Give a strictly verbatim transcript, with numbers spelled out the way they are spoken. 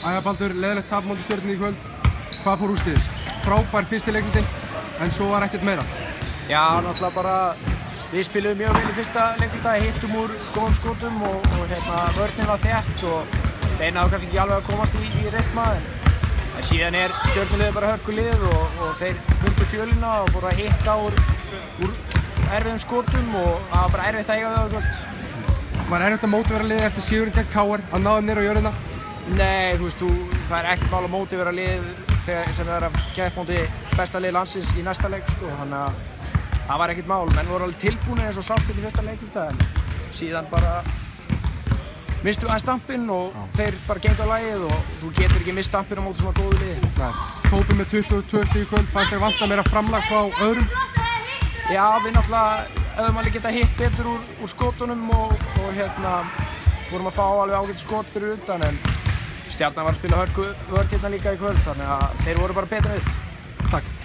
Æja Baldur, leiðilegt tap móti Stjörnunni í kvöld. Hvað fór úrskeiðis? Frábær fyrsti leikluti, en svo var ekkert meira. Já, náttúrulega bara við spiluðum mjög vel í fyrsta leikluta, hittum úr góðum skotum og, og hérna, vörnin var þétt og þeir náðu kannski ekki alveg að komast í, í rytma, en, en síðan er Stjörnuliðið bara hörkulið og, og þeir fundu fjölina og voru að hitta úr, úr erfiðum skotum og það var bara erfitt að eiga við það í kvöld. Var erfitt að mótivera liðið eftir sigurinn gegn K R að ná þeim niður á jörðina? Nei, þú veist, þú, það er ekkert mál að mótivera lið þegar sem er að keppa móti besta lið landsins í næsta leik, sko, þannig að það var ekkert mál. Menn voru alveg tilbúinir eins og sátt til í fyrsta leikluta, en síðan bara mistu aðeins stampinn og Já. Þeir bara gengu á lagið og þú getur ekki mist stampinn á móti svona góðu liði. Nei. Tópið með tuttugu og tvö stig í kvöld, fannst þér vanta meira framlag frá öðrum? Já, við náttúrulega höfum alveg getað hitt betur úr, úr skotunum og, og hérna vorum að fá alveg ágætt skot fyrir utan, en Stjarnan var að spila hörku vörn hérna líka í kvöld, þannig að þeir voru bara betra við. Takk.